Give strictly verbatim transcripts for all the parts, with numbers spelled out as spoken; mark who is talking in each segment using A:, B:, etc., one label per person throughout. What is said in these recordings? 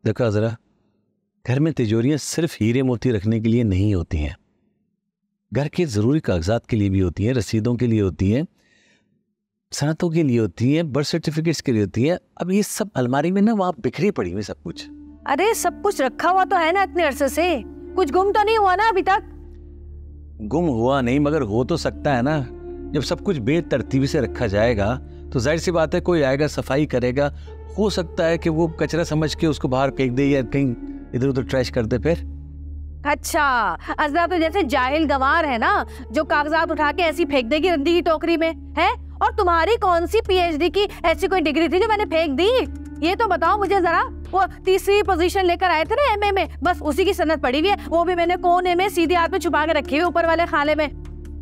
A: देखो जरा, घर में तिजोरियां सिर्फ हीरे मोती रखने के लिए नहीं होती हैं, घर के जरूरी कागजात के लिए भी होती हैं, रसीदों के लिए होती हैं, सनतों के लिए होती हैं, बर्थ सर्टिफिकेट्स के लिए होती हैं। अब ये सब अलमारी में ना वहाँ बिखरी पड़ी हुई सब कुछ।
B: अरे सब कुछ रखा हुआ तो है ना इतने अरसे से, कुछ गुम तो नहीं हुआ ना अभी तक?
A: गुम हुआ नहीं, मगर हो तो सकता है ना। जब सब कुछ बेतरतीबी से रखा जाएगा तो जाहिर सी बात है कोई आएगा, सफाई करेगा, हो सकता है कि वो कचरा समझ के उसको बाहर फेंक दे या कहीं इधर उधर ट्रैश कर दे। फिर
B: अच्छा, अजरा तो जैसे जाहिल गंवार है ना, जो कागजात उठा के ऐसी फेंक देगी रद्दी की टोकरी में, है? और तुम्हारी कौन सी पीएचडी की ऐसी कोई डिग्री थी जो मैंने फेंक दी? ये तो बताओ मुझे जरा। वो तीसरी पोजीशन लेकर आए थे ना एमए में, बस उसी की सनद पड़ी हुई है, वो भी मैंने कोने में सीधे हाथ में छुपा के रखी हुई ऊपर वाले खाले में।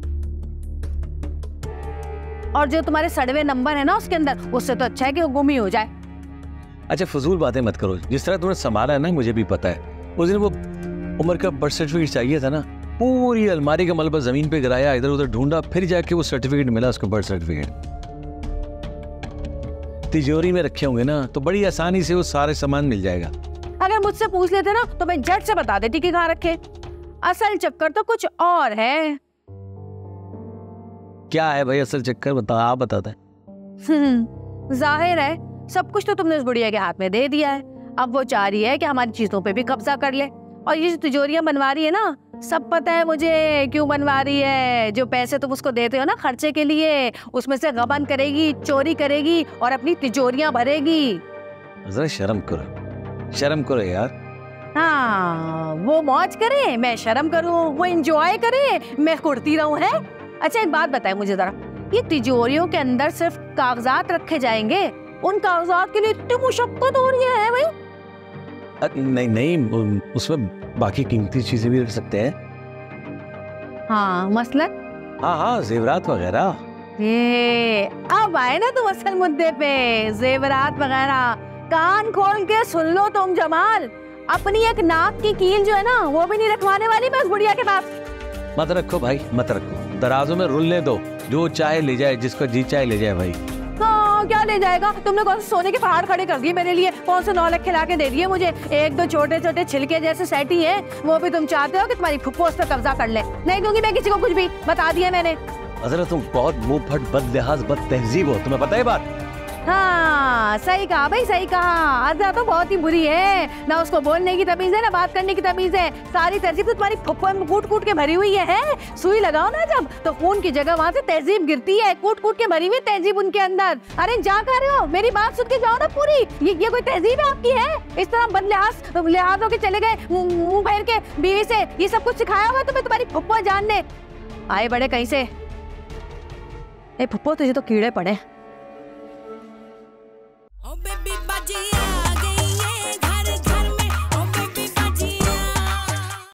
B: और जो तुम्हारे सड़वे नंबर है ना उसके अंदर, उससे तो अच्छा है कि वो गुम ही हो जाए।
A: अच्छा फजूल बातें मत करो, जिस तरह तुमने संभाला है ना मुझे भी पता है। उस दिन वो उम्र का बर्थ सर्टिफिकेट चाहिए था ना, पूरी अलमारी का मलबा जमीन पे गिराया, इधर उधर ढूंढा, फिर जाके वो सर्टिफिकेट मिला, उसका बर्थ सर्टिफिकेट। तिजोरी में रखे होंगे ना तो बड़ी आसानी से वो सारे सामान मिल जाएगा।
B: अगर मुझसे पूछ लेते ना तो मैं झट से बता देती कि कहाँ रखे। असल चक्कर तो कुछ और है।
A: क्या है भाई असल चक्कर, बता, आप बताते हैं।
B: जाहिर है सब कुछ तो तुमने उस बुढ़िया के हाथ में दे दिया है, अब वो चाह रही है कि हमारी चीजों पे भी कब्जा कर ले। और ये जो तिजोरियां बनवा रही है ना, सब पता है मुझे क्यों बनवा रही है। जो पैसे तुम उसको देते हो ना खर्चे के लिए, उसमें से गबन करेगी, चोरी करेगी और अपनी तिजोरियां भरेगी।
A: जरा शर्म करो, शर्म करो यार।
B: हाँ, वो मौज करे, मैं शर्म करूं, वो एंजॉय करे, मैं कुड़ती रहूं, है? अच्छा एक बात बताए मुझे जरा, ये तिजोरियों के अंदर सिर्फ कागजात रखे जाएंगे? उन कागजात के लिए इतनी मुशक्कत हो रही है भाई?
A: नहीं नहीं, उसमें बाकी कीमती चीजें भी रख सकते हैं।
B: हाँ मसलन?
A: हाँ हाँ, जेवरात वगैरह।
B: ये अब आए ना तुम असल मुद्दे पे, जेवरात वगैरह। कान खोल के सुन लो तुम जमाल, अपनी एक नाक की कील जो है ना वो भी नहीं रखवाने वाली मैं उस बुढ़िया के पास।
A: मत रखो भाई, मत रखो, दराजों में रुलने दो, जो चाहे ले जाए, जिसको जी चाहे ले जाए भाई।
B: हाँ, क्या ले जाएगा? तुमने कौन से सोने के पहाड़ खड़े कर दिए मेरे लिए? कौन से नौ लाख खिला के दे दिए मुझे? एक दो छोटे छोटे छिलके जैसे सेट ही है, वो भी तुम चाहते हो कि तुम्हारी फुप्पो उस पर कब्जा कर ले? नहीं दूंगी मैं किसी को कुछ भी, बता दिया मैंने।
A: अजरा तुम बहुत मुंह फट, बदलिहाज, बद तहजीब हो, तुम्हें पता है बात?
B: हाँ सही कहा भाई, सही कहा। अजरा तो बहुत ही बुरी है, ना उसको बोलने की तमीज है ना बात करने की तमीज है। सारी तहजीब तो तुम्हारी फुप्पो में कूट कूट के भरी हुई है, है? सुई लगाओ ना जब तो खून की जगह वहाँ से तहजीब गिरती है, कूट कूट के भरी हुई तहजीब उनके अंदर। अरे जा कर रहे हो, मेरी बात सुन के जाओ ना पूरी। ये ये कोई तहजीब है आपकी? है इस तरह बदलिहाज लिहाज होके चले गए मुंह फेर के बीवी से? ये सब कुछ सिखाया हुआ तुम्हें तुम्हारी फुप्पो जानने? आए बड़े कहीं से। ए फुप्पो तुझे तो कीड़े पड़े।